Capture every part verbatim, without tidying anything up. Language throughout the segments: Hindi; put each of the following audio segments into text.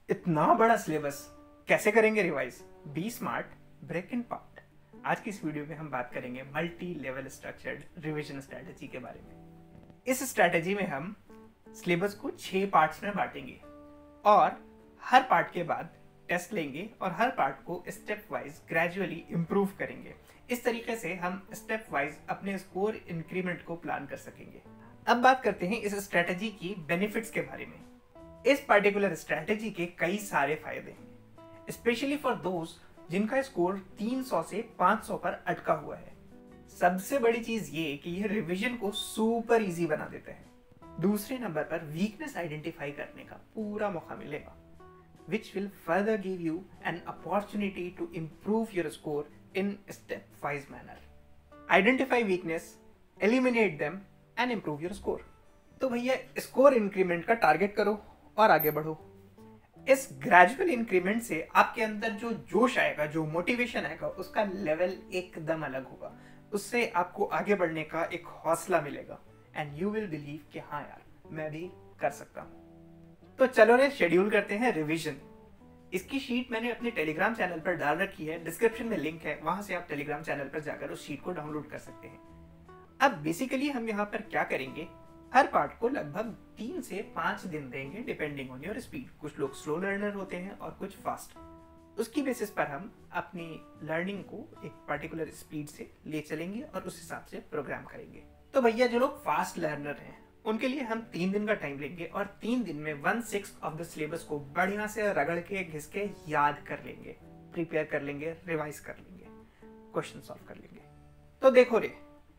इतना बड़ा सिलेबस कैसे करेंगे revise? Be smart, break in part. आज की इस वीडियो में हम बात करेंगे multi level structured revision strategy के बारे में। इस स्ट्रेटजी में हम सिलेबस को छह पार्ट्स में बांटेंगे और हर पार्ट के बाद टेस्ट लेंगे और हर पार्ट को स्टेप वाइज ग्रेजुअली इंप्रूव करेंगे। इस तरीके से हम स्टेप वाइज अपने स्कोर इंक्रीमेंट को प्लान कर सकेंगे। अब बात करते हैं इस स्ट्रेटजी की बेनिफिट्स के बारे में। इस पर्टिकुलर स्ट्रेटजी के कई सारे फायदे हैं, स्पेशली फॉर दोस्त जिनका स्कोर तीन सौ से पाँच सौ पर अटका हुआ है। सबसे बड़ी चीज ये कि यह रिवीजन को सुपर इजी बना देता है। दूसरे नंबर पर वीकनेस आइडेंटिफाई करने का पूरा मौका मिलेगा, which will further give you an opportunity to improve your score in step-wise manner. Identify weakness, eliminate them and improve your score. तो भैया स्कोर इंक्रीमेंट का टारगेट करो और आगे बढ़ो। इस ग्रेजुअल इंक्रीमेंट से आपके अंदर जो जोश आएगा, जो मोटिवेशन आएगा, उसका लेवल एकदम अलग होगा। उससे आपको आगे बढ़ने का एक हौसला मिलेगा एंड यू विल बिलीव कि हाँ यार, मैं भी कर सकता हूँ। तो चलो रे शेड्यूल करते हैं रिवीजन। इसकी शीट मैंने अपने टेलीग्राम चैनल पर डाल रखी है, डिस्क्रिप्शन में लिंक है, वहां से आप टेलीग्राम चैनल पर जाकर उस शीट को डाउनलोड कर सकते हैं। अब बेसिकली हम यहाँ पर क्या करेंगे, हर पार्ट को लगभग तीन से पांच दिन देंगे डिपेंडिंग ऑन योर स्पीड। कुछ लोग स्लो लर्नर होते हैं और कुछ फास्ट। उसकी बेसिस पर हम अपनी लर्निंग को एक पर्टिकुलर स्पीड से ले चलेंगे और उस हिसाब से प्रोग्राम करेंगे। तो भैया जो लोग फास्ट लर्नर हैं उनके लिए हम तीन दिन का टाइम लेंगे और तीन दिन में one six of the syllabus को बढ़िया से रगड़ के घिस के याद कर लेंगे, प्रिपेयर कर लेंगे, रिवाइज कर लेंगे, क्वेश्चन सॉल्व कर लेंगे। तो देखो रे,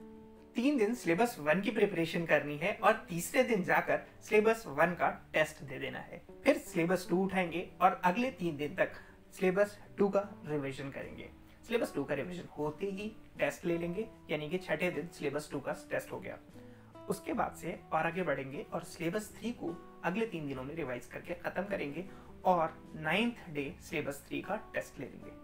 तीन दिन सिलेबस वन की प्रिपरेशन करनी है और तीसरे दिन जाकर सिलेबस वन का टेस्ट दे देना है। फिर सिलेबस टू उठाएंगे और अगले तीन दिन तक सिलेबस टू का रिवीजन करेंगे। सिलेबस टू का रिवीजन होते ही टेस्ट ले लेंगे, यानी कि छठे दिन सिलेबस टू का टेस्ट हो गया। उसके बाद से और आगे बढ़ेंगे और सिलेबस थ्री को अगले तीन दिनों में रिवाइज करके खत्म करेंगे और नाइन्थ डे सिलेबस थ्री का टेस्ट ले लेंगे।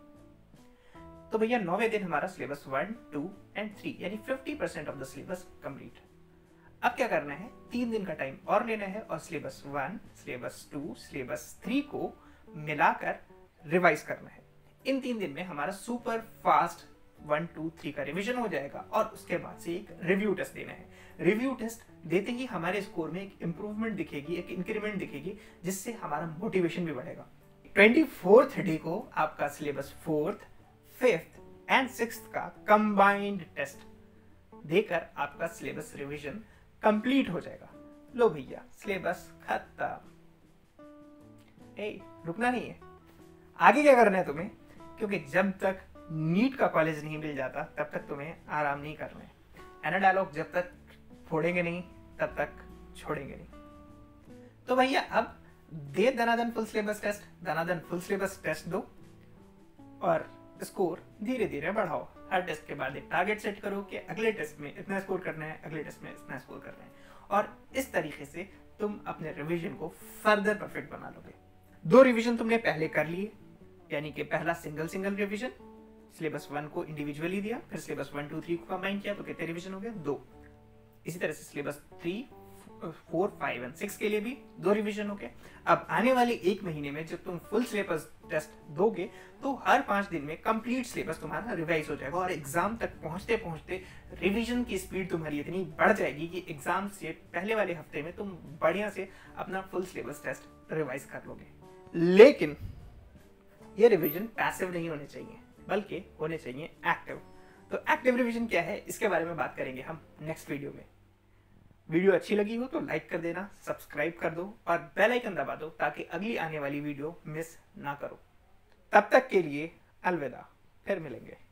तो भैया नौवे दिन हमारा syllabus one, two and three यानी fifty percent of the syllabus complete. अब क्या करना है, तीन दिन का टाइम और लेना है और syllabus one, syllabus two, syllabus three को मिलाकर रिवाइज करना है। इन तीन दिन में हमारा super fast one, two, three का रिवीजन हो जाएगा और उसके बाद से एक रिव्यू टेस्ट देना है। रिव्यू टेस्ट देते ही हमारे स्कोर में एक इंप्रूवमेंट दिखेगी, एक इंक्रीमेंट दिखेगी, जिससे हमारा मोटिवेशन भी बढ़ेगा। ट्वेंटी फोर्थ डे को आपका syllabus fourth, fifth and sixth का कंबाइंड टेस्ट देकर आपका सिलेबस रिवीजन कंप्लीट हो जाएगा। लो भैया सिलेबस खत्म। ए, रुकना नहीं है, आगे क्या करना है तुम्हें, क्योंकि जब तक नीट का कॉलेज नहीं मिल जाता तब तक तुम्हें आराम नहीं करना है। एना डायलॉग जब तक फोड़ेंगे नहीं तब तक छोड़ेंगे नहीं। तो भैया अब दे दनादन फुल सिलेबस टेस्ट, दनादन फुल सिलेबस टेस्ट दो और स्कोर धीरे धीरे बढ़ाओ। हर टेस्ट के बाद एक टारगेट सेट करो कि अगले टेस्ट में इतना स्कोर करना है, अगले टेस्ट में इतना स्कोर करना है, और इस तरीके से तुम अपने रिवीजन को फर्दर परफेक्ट बना लोगे। दो रिवीजन तुमने पहले कर लिए, यानी कि पहला single single revision, syllabus one को इंडिविजुअली दिया, फिर सिलेबस वन, टू, थ्री को कंबाइन किया, तो कितने रिवीजन हो गए? दो। इसी तरह से syllabus three, four, five and six के लिए भी दो रिवीजन हो गए। अब आने वाले एक महीने में जब तुम फुल सिलेबस टेस्ट दोगे तो हर पांच दिन में कंप्लीट सिलेबस तुम्हारा रिवाइज हो जाएगा और एग्जाम तक पहुंचते पहुंचते रिवीजन की स्पीड तुम्हारी इतनी बढ़ जाएगी कि एग्जाम से पहले वाले हफ्ते में तुम बढ़िया से अपना फुल सिलेबस टेस्ट रिवाइज कर लोगे। लेकिन ये रिवीजन पैसिव नहीं होने चाहिए, बल्कि होने चाहिए एक्टिव। तो एक्टिव रिवीजन क्या है, इसके बारे में बात करेंगे हम नेक्स्ट वीडियो में। वीडियो अच्छी लगी हो तो लाइक कर देना, सब्सक्राइब कर दो और बेल आइकन दबा दो ताकि अगली आने वाली वीडियो मिस ना करो। तब तक के लिए अलविदा, फिर मिलेंगे।